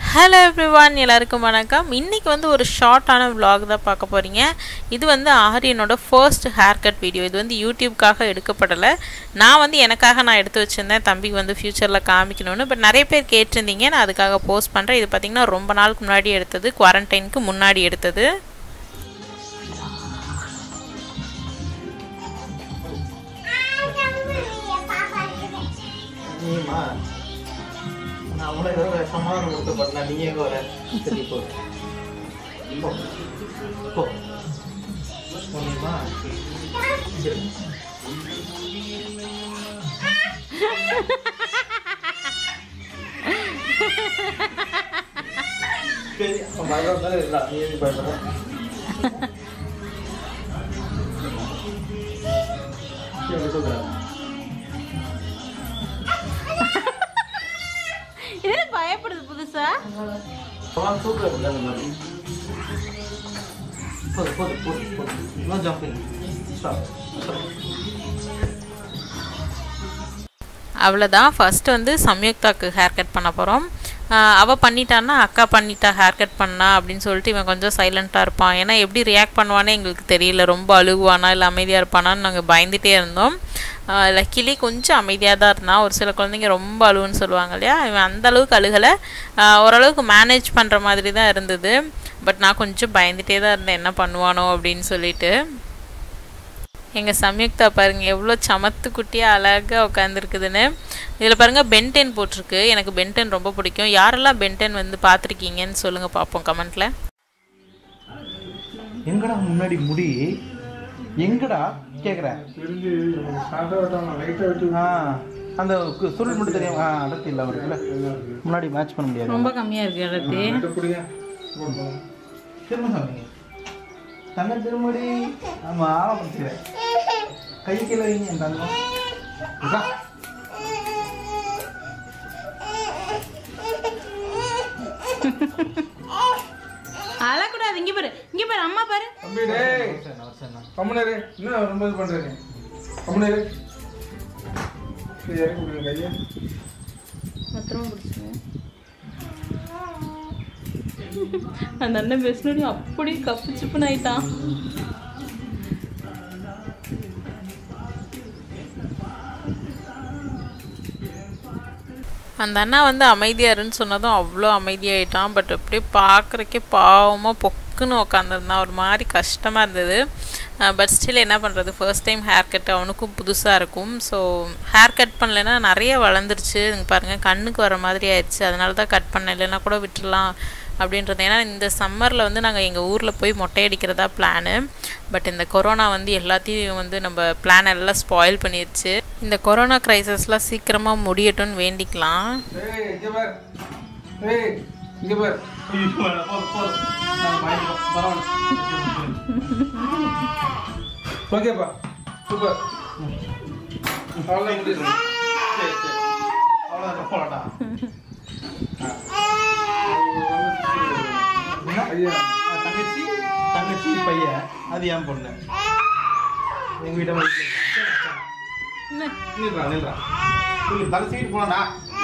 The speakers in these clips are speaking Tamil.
Hello everyone, எல்லாருக்கும் வணக்கம். இன்னைக்கு வந்து ஒரு ஷார்ட்டான vlog தான் பார்க்க போறீங்க. இது வந்து ஆரியனோட first haircut video. இது வந்து YouTubeக்காக எடுக்கப்படல. நான் வந்து எனக்காக நான் எடுத்து வச்சிருந்தேன். தம்பிக்கு வந்து ஃபியூச்சர்ல காமிக்கணும்னு. பட் நிறைய பேர் கேட்டிருந்தீங்க. நான் அதுக்காக போஸ்ட் பண்றேன். இது பாத்தீங்கன்னா ரொம்ப நாளுக்கு முன்னாடி எடுத்தது, குவாரண்டைனுக்கு முன்னாடி எடுத்தது. நான் உனக்கு சமாதானம் கொடுத்து பண்ண நீ எங்க வர சரி போ போ போனிமா சரி மகன் இல்ல நீ என்ன பண்ற சரி சொல்றா இது பயப்படுது புதுசா நான் சூப்பரா இருக்கு அந்த மாதிரி போ நோ ஜம்பிங் ஸ்டாப் அவ்வளவுதான் ஃபர்ஸ்ட் வந்து சம்யுக்தாக்கு ஹேர் கட் பண்ண போறோம். அவ பண்ணிட்டான்னா அக்கா பண்ணிட்டா ஹேர் கட் பண்ணா அப்படின்னு சொல்லிட்டு இவன் கொஞ்சம் சைலண்டா இருப்பான். ஏன்னா எப்படி ரியாக்ட் பண்ணுவானே எங்களுக்கு தெரியல. ரொம்ப அழுகுவானா இல்லை அமைதியாக இருப்பானான்னு நாங்கள் பயந்துட்டே இருந்தோம். லக்கிலி கொஞ்சம் அமைதியாக தான் இருந்தான். ஒரு சில குழந்தைங்க ரொம்ப அழுவுன்னு சொல்லுவாங்க இல்லையா, இவன் அந்த அளவுக்கு அழுகலை. ஓரளவுக்கு மேனேஜ் பண்ணுற மாதிரி தான் இருந்தது. பட் நான் கொஞ்சம் பயந்துட்டே தான் இருந்தேன் என்ன பண்ணுவானோ அப்படின்னு சொல்லிட்டு. எங்கள் சம்யுக்தா பாருங்கள் எவ்வளோ சமத்து குட்டியாக அழகாக உட்காந்துருக்குதுன்னு. இதில் பாருங்கள் பென்டென் போட்டிருக்கு. எனக்கு பென்டென் ரொம்ப பிடிக்கும். யாரெல்லாம் பென்டென் வந்து பார்த்துருக்கீங்கன்னு சொல்லுங்கள் பார்ப்போம் கமெண்ட்டில். எங்கடா முன்னாடி முடி எங்கடா கேட்குறேன் அந்த சுருள் மட்டும் தெரியும். அடர்த்தி இல்லை அவருக்கு இல்லை முன்னாடி மேட்ச் பண்ண முடியாது. ரொம்ப கம்மியாக இருக்குது அடர்த்தி. திரும்ப சொன்னீங்க தங்க திரும்படி நம்ம ஆரம்பிச்சுக்கிறேன் கை கீழே வைங்க என் தங்கம் அழக்கூடாது. இங்கே பாரு இங்கே பாரு அம்மா பாரு. கம்முனரு என்ன ரொம்ப இது பண்றீங்க கம்முனரு கையை பத்திரமா பிடிச்சிங்க. அந்த அண்ணன் பேசினோட அப்படி கப்பு சிப்புன்னு ஆயிட்டான். அந்த அண்ணா வந்து அமைதியாருன்னு சொன்னதும் அவ்வளோ அமைதியாயிட்டான். பட் அப்படியே பார்க்குறக்கே பாவமாக பொக்குன்னு உட்காந்துருந்தான். ஒரு மாதிரி கஷ்டமாக இருந்தது. பட் ஸ்டில் என்ன பண்ணுறது, ஃபர்ஸ்ட் டைம் ஹேர் கட் அவனுக்கும் புதுசாக இருக்கும். ஸோ ஹேர் கட் பண்ணலைன்னா நிறைய வளர்ந்துருச்சு. பாருங்கள் கண்ணுக்கு வர மாதிரி ஆயிடுச்சு. அதனால தான் கட் பண்ண, இல்லைன்னா கூட விட்டுடலாம் அப்படின்றது. ஏன்னா இந்த சம்மரில் வந்து நாங்கள் எங்கள் ஊரில் போய் மொட்டை அடிக்கிறதா பிளானு. பட் இந்த கொரோனா வந்து எல்லாத்தையும் வந்து நம்ம பிளான் எல்லாம் ஸ்பாயில் பண்ணிடுச்சு. இந்த கொரோனா க்ரைசஸ்லாம் சீக்கிரமாக முடியட்டும்னு வேண்டிக்கலாம். ஓகேப்பா சூப்பர் அவ்வளோதான் முடியும். சரி சரி அவ்வளோதான் போகலாம்டா. ஐயா தங்கச்சி தங்கச்சி பையன் அது ஏன் பொண்ணு எங்கள் வீட்டை நில்றா நில்றா தலை சீட்டு போனாடா.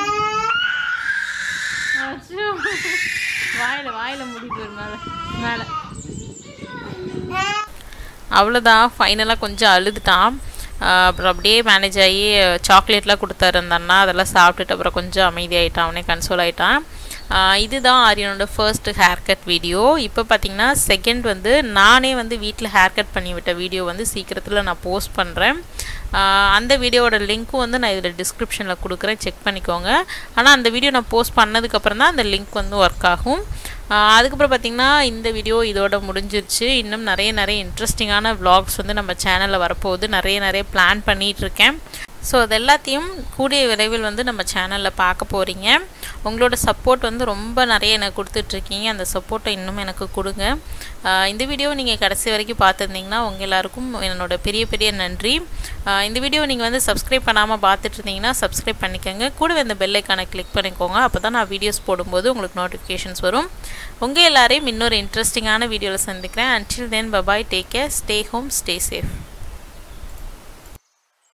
வாயில முடிட்டு மேலே மேலே அவ்வளோதான். ஃபைனலாக கொஞ்சம் அழுதுட்டான். அப்புறம் அப்படியே மேனேஜ் ஆகி சாக்லேட்லாம் கொடுத்தாரு அந்த அண்ணா. அதெல்லாம் சாப்பிட்டுட்டு அப்புறம் கொஞ்சம் அமைதியாகிட்டான். அவனே கன்சோல் ஆகிட்டான். இதுதான் ஆரியனோட ஃபர்ஸ்ட் ஹேர் கட் வீடியோ. இப்போ பார்த்தீங்கன்னா செகண்ட் வந்து நானே வந்து வீட்டில் ஹேர் கட் பண்ணி விட்ட வீடியோ வந்து சீக்கிரத்தில் நான் போஸ்ட் பண்ணுறேன். அந்த வீடியோவோட லிங்க்கும் வந்து நான் இதில் டிஸ்கிரிப்ஷனில் கொடுக்குறேன், செக் பண்ணிக்கோங்க. ஆனால் அந்த வீடியோ நான் போஸ்ட் பண்ணதுக்கப்புறம் தான் அந்த லிங்க் வந்து ஒர்க் ஆகும். அதுக்கப்புறம் பார்த்திங்கன்னா இந்த வீடியோ இதோட முடிஞ்சிருச்சு. இன்னும் நிறைய இன்ட்ரெஸ்டிங்கான vlogs வந்து நம்ம சேனலில் வரப்போகுது. நிறைய பிளான் பண்ணிகிட்ருக்கேன். ஸோ அது எல்லாத்தையும் கூடிய விரைவில் வந்து நம்ம சேனலில் பார்க்க போகிறீங்க. உங்களோட சப்போர்ட் வந்து ரொம்ப நிறைய எனக்கு கொடுத்துட்ருக்கீங்க. அந்த சப்போர்ட்டை இன்னும் எனக்கு கொடுங்க. இந்த வீடியோவை நீங்கள் கடைசி வரைக்கும் பார்த்துருந்தீங்கன்னா உங்கள் எல்லாருக்கும் என்னோட பெரிய நன்றி. இந்த வீடியோவை நீங்கள் வந்து சப்ஸ்கிரைப் பண்ணாமல் பார்த்துட்டு இருந்தீங்கன்னா சப்ஸ்கிரைப் பண்ணிக்கோங்க. கூடவே இந்த பெல் ஐக்கானை கிளிக் பண்ணிக்கோங்க. அப்போ தான் நான் வீடியோஸ் போடும்போது உங்களுக்கு நோட்டிஃபிகேஷன்ஸ் வரும். உங்கள் எல்லாரையும் இன்னொரு இன்ட்ரெஸ்டிங்கான வீடியோவில் சந்திக்கிறேன். until then bye bye, take care, stay home, stay safe.